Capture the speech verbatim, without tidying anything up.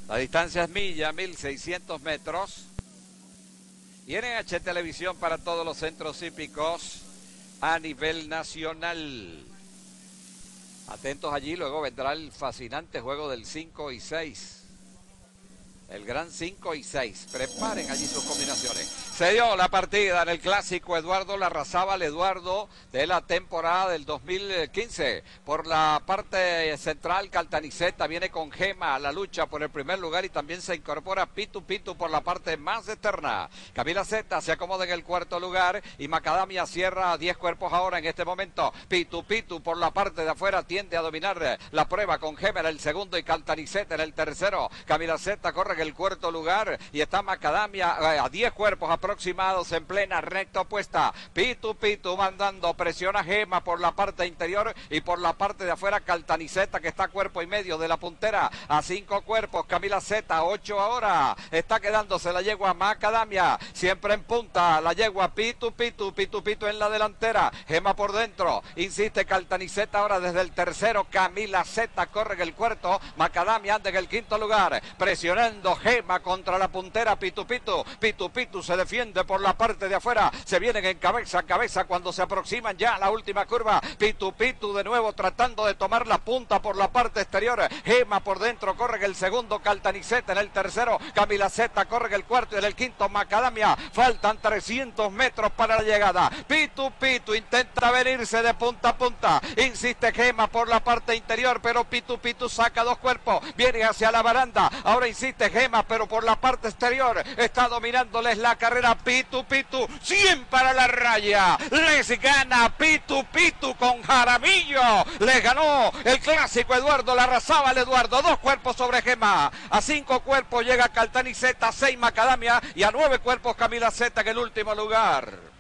La distancia es milla, mil seiscientos metros. Y en H Televisión para todos los centros hípicos a nivel nacional. Atentos allí, luego vendrá el fascinante juego del cinco y seis. El gran cinco y seis. Preparen allí sus combinaciones. Se dio la partida en el clásico Eduardo Larrazábal, Eduardo, de la temporada del dos mil quince. Por la parte central, Caltanissetta viene con Gema a la lucha por el primer lugar y también se incorpora Pitu Pitu por la parte más externa. Camila Zeta se acomoda en el cuarto lugar y Macadamia cierra a diez cuerpos ahora en este momento. Pitu Pitu por la parte de afuera tiende a dominar la prueba con Gema en el segundo y Caltanissetta en el tercero. Camila Zeta corre en el cuarto lugar y está Macadamia eh, a diez cuerpos aproximados en plena recta opuesta. Pitu Pitu mandando presión a Gema por la parte interior y por la parte de afuera Caltanissetta, que está a cuerpo y medio de la puntera a cinco cuerpos. Camila Zeta, ocho ahora. Está quedándose la yegua Macadamia, siempre en punta. La yegua Pitu Pitu, Pitu Pitu en la delantera. Gema por dentro. Insiste Caltanissetta ahora desde el tercero. Camila Zeta corre en el cuarto. Macadamia anda en el quinto lugar. Presionando Gema contra la puntera Pitu Pitu. Pitu Pitu se defiende por la parte de afuera. Se vienen en cabeza a cabeza cuando se aproximan ya a la última curva. Pitu Pitu de nuevo tratando de tomar la punta por la parte exterior. Gema por dentro corre en el segundo. Caltanissetta en el tercero. Camila Zeta corre en el cuarto y en el quinto Macadamia. Faltan trescientos metros para la llegada. Pitu Pitu intenta venirse de punta a punta. Insiste Gema por la parte interior, pero Pitu Pitu saca dos cuerpos. Viene hacia la baranda. Ahora insiste Gema, pero por la parte exterior está dominándoles la carrera Pitu Pitu. cien para la raya. Les gana Pitu Pitu con Jaramillo. Les ganó el clásico Eduardo Larrazábal. Eduardo, dos cuerpos sobre Gema. A cinco cuerpos llega Caltanissetta, seis Macadamia y a nueve cuerpos Camila Zeta en el último lugar.